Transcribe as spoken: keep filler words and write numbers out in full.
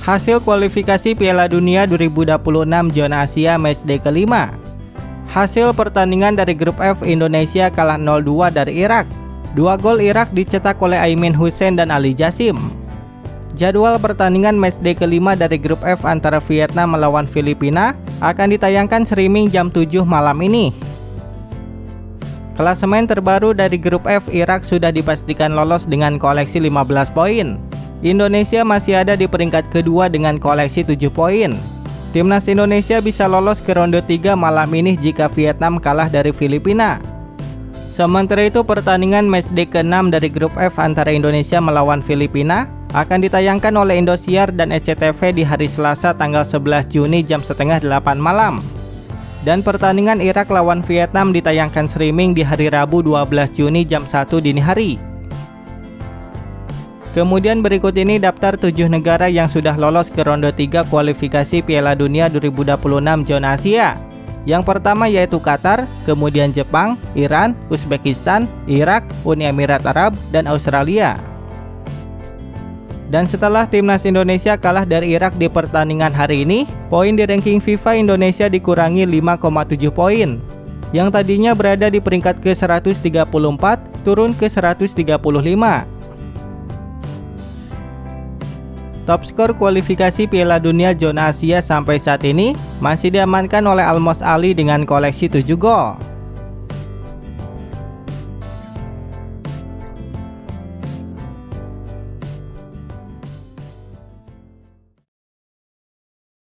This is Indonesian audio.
Hasil kualifikasi Piala Dunia dua ribu dua puluh enam zona Asia matchday kelima. Hasil pertandingan dari grup F, Indonesia kalah nol dua dari Irak. Dua gol Irak dicetak oleh Aimin Hussein dan Ali Jasim. Jadwal pertandingan matchday kelima dari grup F antara Vietnam melawan Filipina akan ditayangkan streaming jam tujuh malam ini. Klasemen terbaru dari grup F, Irak sudah dipastikan lolos dengan koleksi lima belas poin. Indonesia masih ada di peringkat kedua dengan koleksi tujuh poin. Timnas Indonesia bisa lolos ke ronde tiga malam ini jika Vietnam kalah dari Filipina. Sementara itu, pertandingan matchday keenam dari grup F antara Indonesia melawan Filipina akan ditayangkan oleh Indosiar dan S C T V di hari Selasa tanggal sebelas Juni jam setengah delapan malam. Dan pertandingan Irak lawan Vietnam ditayangkan streaming di hari Rabu dua belas Juni jam satu dini hari. Kemudian berikut ini daftar tujuh negara yang sudah lolos ke ronde tiga kualifikasi Piala Dunia dua ribu dua puluh enam zona Asia. Yang pertama yaitu Qatar, kemudian Jepang, Iran, Uzbekistan, Irak, Uni Emirat Arab, dan Australia. Dan setelah timnas Indonesia kalah dari Irak di pertandingan hari ini, poin di ranking FIFA Indonesia dikurangi lima koma tujuh poin. Yang tadinya berada di peringkat ke seratus tiga puluh empat, turun ke seratus tiga puluh lima. Top skor kualifikasi Piala Dunia zona Asia sampai saat ini masih diamankan oleh Almos Ali dengan koleksi tujuh gol.